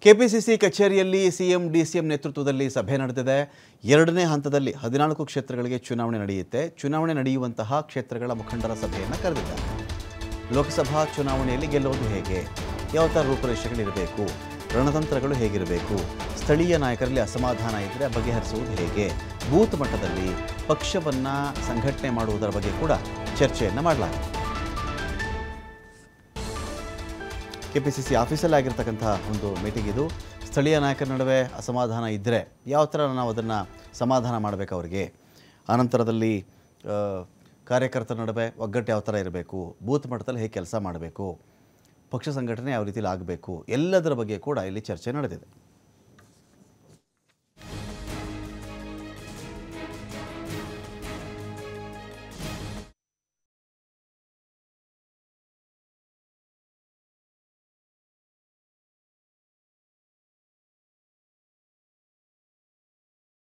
KPCC ಕಚೇರಿಯಲ್ಲಿ CM DCM ನೇತೃತ್ವದಲ್ಲಿ ಸಭೆ ನಡೆದಿದೆ. ಎರಡನೇ ಹಂತದಲ್ಲಿ 14 ಕ್ಷೇತ್ರಗಳಿಗೆ ಚುನಾವಣೆ ನಡೆಯುತ್ತೆ. ಚುನಾವಣೆ ನಡೆಯುವಂತಹ ಕ್ಷೇತ್ರಗಳ ಮುಖಂಡರ ಸಭೆಯನ್ನು ಕರೆದಿದ್ದಾರೆ. ಲೋಕಸಭಾ ಚುನಾವಣೆಯಲ್ಲಿ ಗೆಲ್ಲುವುದು ಹೇಗೆ, ಯಾವ ಥರ ರೂಪುರೇಷೆಗಳಿರಬೇಕು, ರಣತಂತ್ರಗಳು ಹೇಗಿರಬೇಕು, ಸ್ಥಳೀಯ ನಾಯಕರಲ್ಲಿ ಅಸಮಾಧಾನ ಇದ್ದರೆ ಬಗೆಹರಿಸುವುದು ಹೇಗೆ, ಬೂತ್ ಮಟ್ಟದಲ್ಲಿ ಪಕ್ಷವನ್ನು ಸಂಘಟನೆ ಮಾಡುವುದರ ಬಗ್ಗೆ ಕೂಡ ಚರ್ಚೆಯನ್ನು ಮಾಡಲಾಗಿದೆ. ಕೆಪಿಸಿಸಿ ಆಫೀಸಲ್ಲಿ ಆಗಿರ್ತಕ್ಕಂಥ ಒಂದು ಮೀಟಿಂಗ್ ಇದು. ಸ್ಥಳೀಯ ನಾಯಕರ ನಡುವೆ ಅಸಮಾಧಾನ ಇದ್ದರೆ ಯಾವ ಥರ ನಾವು ಅದನ್ನು ಸಮಾಧಾನ ಮಾಡಬೇಕು ಅವರಿಗೆ, ಆನಂತರದಲ್ಲಿ ಕಾರ್ಯಕರ್ತರ ನಡುವೆ ಒಗ್ಗಟ್ಟು ಯಾವ ಥರ ಇರಬೇಕು, ಬೂತ್ ಮಟ್ಟದಲ್ಲಿ ಹೇಗೆ ಕೆಲಸ ಮಾಡಬೇಕು, ಪಕ್ಷ ಸಂಘಟನೆ ಯಾವ ರೀತಿಯಲ್ಲಿ ಆಗಬೇಕು, ಎಲ್ಲದರ ಬಗ್ಗೆ ಕೂಡ ಇಲ್ಲಿ ಚರ್ಚೆ ನಡೆದಿದೆ.